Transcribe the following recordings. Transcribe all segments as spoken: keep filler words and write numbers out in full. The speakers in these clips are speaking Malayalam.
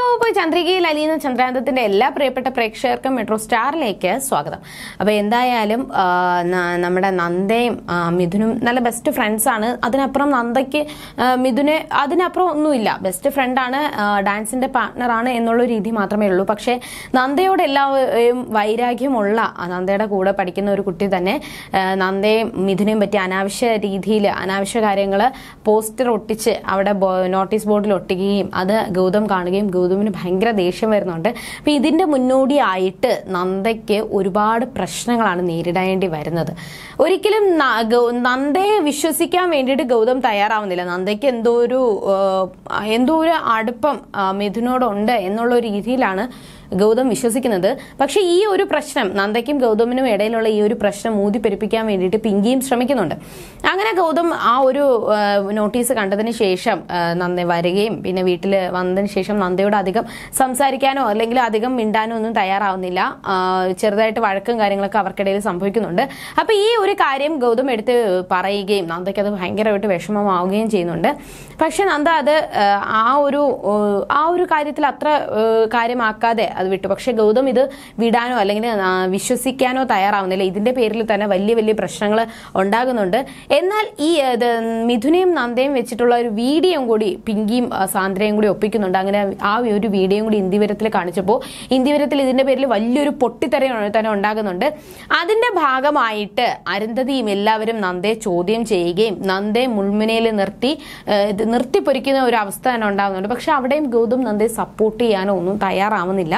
അപ്പോൾ ചന്ദ്രികയിൽ അലീന ചന്ദ്രാനന്ദത്തിന്റെ എല്ലാ പ്രിയപ്പെട്ട പ്രേക്ഷകർക്കും മെട്രോ സ്റ്റാറിലേക്ക് സ്വാഗതം. അപ്പോൾ എന്തായാലും നമ്മുടെ നന്ദയും മിഥുനും നല്ല ബെസ്റ്റ് ഫ്രണ്ട്സ് ആണ്. അതിനപ്പുറം നന്ദയ്ക്ക് മിഥുനെ അതിനപ്പുറം ഒന്നുമില്ല, ബെസ്റ്റ് ഫ്രണ്ടാണ്, ഡാൻസിന്റെ പാർട്ട്ണറാണ് എന്നുള്ള രീതി മാത്രമേ ഉള്ളൂ. പക്ഷേ നന്ദയോട് എല്ലാവരും വൈരാഗ്യമുള്ള നന്ദയുടെ കൂടെ പഠിക്കുന്ന ഒരു കുട്ടി തന്നെ നന്ദയും മിഥുനെയും പറ്റി അനാവശ്യ രീതിയിൽ അനാവശ്യ കാര്യങ്ങൾ പോസ്റ്റർ ഒട്ടിച്ച് അവിടെ നോട്ടീസ് ബോർഡിൽ ഒട്ടിക്കുകയും അത് ഗൗതം കാണുകയും ഗൗതമിന് ഭയങ്കര ദേഷ്യം വരുന്നുണ്ട്. അപ്പൊ ഇതിന്റെ മുന്നോടിയായിട്ട് നന്ദയ്ക്ക് ഒരുപാട് പ്രശ്നങ്ങളാണ് നേരിടേണ്ടി വരുന്നത്. ഒരിക്കലും നന്ദയെ വിശ്വസിക്കാൻ വേണ്ടിയിട്ട് ഗൗതം തയ്യാറാവുന്നില്ല. നന്ദയ്ക്ക് എന്തോ ഒരു എന്തോ ഒരു അടുപ്പം മിഥുനോടുണ്ട് എന്നുള്ള രീതിയിലാണ് ഗൗതം വിശ്വസിക്കുന്നത്. പക്ഷെ ഈ ഒരു പ്രശ്നം നന്ദയ്ക്കും ഗൗതമിനും ഇടയിലുള്ള ഈ ഒരു പ്രശ്നം ഊതിപ്പെരുപ്പിക്കാൻ വേണ്ടിയിട്ട് പിങ്കിയും ശ്രമിക്കുന്നുണ്ട്. അങ്ങനെ ഗൗതം ആ ഒരു നോട്ടീസ് കണ്ടതിന് ശേഷം നന്ദ വരികയും പിന്നെ വീട്ടിൽ വന്നതിന് ശേഷം നന്ദയോട് അധികം സംസാരിക്കാനോ അല്ലെങ്കിൽ അധികം മിണ്ടാനോ ഒന്നും തയ്യാറാവുന്നില്ല. ചെറുതായിട്ട് വഴക്കും കാര്യങ്ങളൊക്കെ അവർക്കിടയിൽ സംഭവിക്കുന്നുണ്ട്. അപ്പൊ ഈ ഒരു കാര്യം ഗൗതം എടുത്ത് പറയുകയും നന്ദയ്ക്ക് അത് ഭയങ്കരമായിട്ട് വിഷമമാവുകയും ചെയ്യുന്നുണ്ട്. പക്ഷെ നന്ദ അത് ആ ഒരു ആ ഒരു കാര്യത്തിൽ അത്ര കാര്യമാക്കാതെ അത് വിട്ടു. പക്ഷെ ഗൗതം ഇത് വിടാനോ അല്ലെങ്കിൽ വിശ്വസിക്കാനോ തയ്യാറാവുന്നില്ല. ഇതിന്റെ പേരിൽ തന്നെ വലിയ വലിയ പ്രശ്നങ്ങൾ ഉണ്ടാകുന്നുണ്ട്. എന്നാൽ ഈ മിഥുനെയും നന്ദയും വെച്ചിട്ടുള്ള ഒരു വീഡിയോ കൂടി പിങ്കിയും സാന്ദ്രയും കൂടി ഒപ്പിക്കുന്നുണ്ട്. അങ്ങനെ ആ ഒരു വീഡിയോ കൂടി ഇന്ത്യവരത്തിൽ കാണിച്ചപ്പോൾ ഇന്ത്യവരത്തിൽ ഇതിന്റെ പേരിൽ വലിയൊരു പൊട്ടിത്തെറി തന്നെ ഉണ്ടാകുന്നുണ്ട്. അതിന്റെ ഭാഗമായിട്ട് അരുന്ധതിയും എല്ലാവരും നന്ദയെ ചോദ്യം ചെയ്യുകയും നന്ദയെ മുൾമുനയിൽ നിർത്തി നിർത്തിപ്പൊരിക്കുന്ന ഒരു അവസ്ഥ തന്നെ ഉണ്ടാകുന്നുണ്ട്. പക്ഷെ അവിടെയും ഗൗതം നന്ദയെ സപ്പോർട്ട് ചെയ്യാനോ ഒന്നും തയ്യാറാവുന്നില്ല.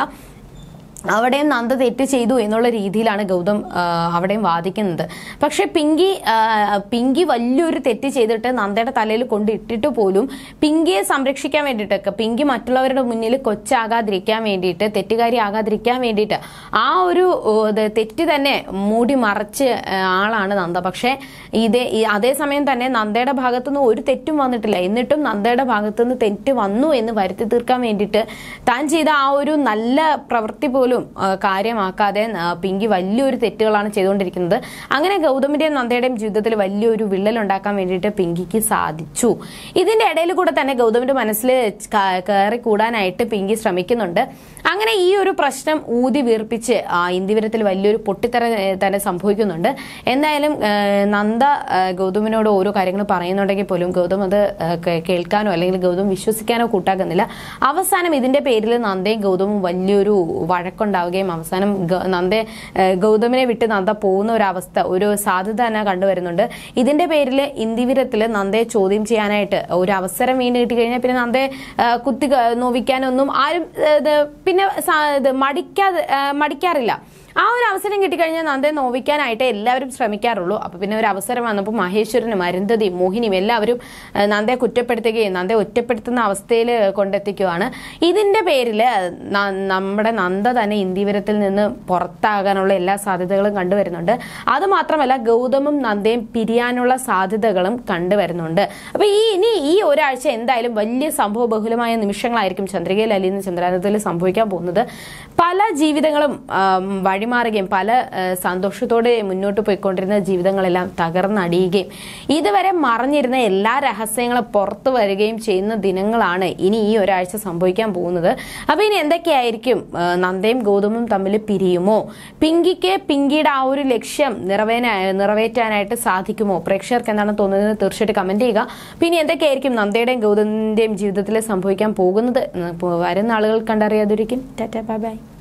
അവിടെയും നന്ദ തെറ്റ് ചെയ്തു എന്നുള്ള രീതിയിലാണ് ഗൗതം അവിടെയും വാദിക്കുന്നത്. പക്ഷെ പിങ്കി പിങ്കി വലിയൊരു തെറ്റ് ചെയ്തിട്ട് നന്ദയുടെ തലയിൽ കൊണ്ടിട്ടിട്ട് പോലും പിങ്കിയെ സംരക്ഷിക്കാൻ വേണ്ടിയിട്ടൊക്കെ പിങ്കി മറ്റുള്ളവരുടെ മുന്നിൽ കൊച്ചാകാതിരിക്കാൻ വേണ്ടിയിട്ട് തെറ്റുകാരി ആകാതിരിക്കാൻ വേണ്ടിയിട്ട് ആ ഒരു തെറ്റ് തന്നെ മൂടി മറച്ച് ആളാണ് നന്ദ. പക്ഷെ ഇതേ അതേസമയം തന്നെ നന്ദയുടെ ഭാഗത്തുനിന്ന് ഒരു തെറ്റും വന്നിട്ടില്ല. എന്നിട്ടും നന്ദയുടെ ഭാഗത്തുനിന്ന് തെറ്റ് വന്നു എന്ന് വരുത്തി തീർക്കാൻ വേണ്ടിയിട്ട് താൻ ചെയ്ത ആ ഒരു നല്ല പ്രവൃത്തി പോലും കാര്യമാക്കാതെ പിങ്കി വലിയൊരു തെറ്റുകളാണ് ചെയ്തുകൊണ്ടിരിക്കുന്നത്. അങ്ങനെ ഗൗതമിന്റെയും നന്ദയുടെയും ജീവിതത്തിൽ വലിയൊരു വിള്ളൽ ഉണ്ടാക്കാൻ വേണ്ടിയിട്ട് പിങ്കിക്ക് സാധിച്ചു. ഇതിന്റെ ഇടയിൽ കൂടെ തന്നെ ഗൗതമിന്റെ മനസ്സിൽ കയറി കൂടാനായിട്ട് പിങ്കി ശ്രമിക്കുന്നുണ്ട്. അങ്ങനെ ഈ ഒരു പ്രശ്നം ഊതി വീർപ്പിച്ച് ഇന്ത്യവരത്തിൽ വലിയൊരു പൊട്ടിത്തെറി തന്നെ സംഭവിക്കുന്നുണ്ട്. എന്തായാലും നന്ദ ഗൗതമിനോട് ഓരോ കാര്യങ്ങൾ പറയുന്നുണ്ടെങ്കിൽ പോലും ഗൗതം അത് കേൾക്കാനോ അല്ലെങ്കിൽ ഗൗതം വിശ്വസിക്കാനോ കൂട്ടാക്കുന്നില്ല. അവസാനം ഇതിന്റെ പേരിൽ നന്ദയും ഗൗതമും വലിയൊരു വഴക്കുണ്ടാവുകയും അവസാനം നന്ദ ഗൗതമിനെ വിട്ട് നന്ദ പോകുന്ന ഒരു അവസ്ഥ ഒരു സാധ്യത തന്നെ കണ്ടുവരുന്നുണ്ട്. ഇതിന്റെ പേരിൽ ഇന്ത്യവരത്തിൽ നന്ദയെ ചോദ്യം ചെയ്യാനായിട്ട് ഒരു അവസരം വീണ്ടും കിട്ടിക്കഴിഞ്ഞാൽ പിന്നെ നന്ദയെ കുത്തി നോവിക്കാനൊന്നും ആരും പിന്നെ മടിക്കാതെ മടിക്കാറില്ല. ആ ഒരു അവസരം കിട്ടിക്കഴിഞ്ഞാൽ നന്ദയെ നോവിക്കാനായിട്ട് എല്ലാവരും ശ്രമിക്കാറുള്ളൂ. അപ്പൊ പിന്നെ ഒരു അവസരം വന്നപ്പോൾ മഹേശ്വരനും അരുന്ധതിയും മോഹിനിയും എല്ലാവരും നന്ദയെ കുറ്റപ്പെടുത്തുകയും നന്ദയെ ഒറ്റപ്പെടുത്തുന്ന അവസ്ഥയിൽ കൊണ്ടെത്തിക്കുകയാണ്. ഇതിന്റെ പേരിൽ നമ്മുടെ നന്ദ തന്നെ ഇന്ത്യവരത്തിൽ നിന്ന് പുറത്താകാനുള്ള എല്ലാ സാധ്യതകളും കണ്ടുവരുന്നുണ്ട്. അത് മാത്രമല്ല ഗൗതമും നന്ദയും പിരിയാനുള്ള സാധ്യതകളും കണ്ടുവരുന്നുണ്ട്. അപ്പൊ ഈ ഇനി ഈ ഒരാഴ്ച എന്തായാലും വലിയ സംഭവ ബഹുലമായ നിമിഷങ്ങളായിരിക്കും ചന്ദ്രികയിൽ അലീന ചന്ദ്രാനന്ദത്തിൽ സംഭവിക്കാൻ പോകുന്നത്. പല ജീവിതങ്ങളും വഴിമാറുകയും പല സന്തോഷത്തോടെ മുന്നോട്ട് പോയിക്കൊണ്ടിരുന്ന ജീവിതങ്ങളെല്ലാം തകർന്നടിയുകയും ഇതുവരെ മറഞ്ഞിരുന്ന എല്ലാ രഹസ്യങ്ങളും പുറത്തു വരികയും ചെയ്യുന്ന ദിനങ്ങളാണ് ഇനി ഈ ഒരാഴ്ച സംഭവിക്കാൻ പോകുന്നത്. അപ്പൊ ഇനി എന്തൊക്കെയായിരിക്കും? നന്ദയും ഗൗതമും തമ്മിൽ പിരിയുമോ? പിങ്കിക്ക് പിങ്കിയുടെ ആ ഒരു ലക്ഷ്യം നിറവേന നിറവേറ്റാനായിട്ട് സാധിക്കുമോ? പ്രേക്ഷകർക്ക് എന്താണ് തോന്നുന്നത് തീർച്ചയായിട്ടും കമന്റ് ചെയ്യുക. പിന്നെ എന്തൊക്കെയായിരിക്കും നന്ദയുടെയും ഗൗതമിന്റെയും ജീവിതത്തിൽ സംഭവിക്കാൻ പോകുന്നത് വരുന്ന ആളുകൾ കണ്ടറിയാതിരിക്കും. Tata bye bye.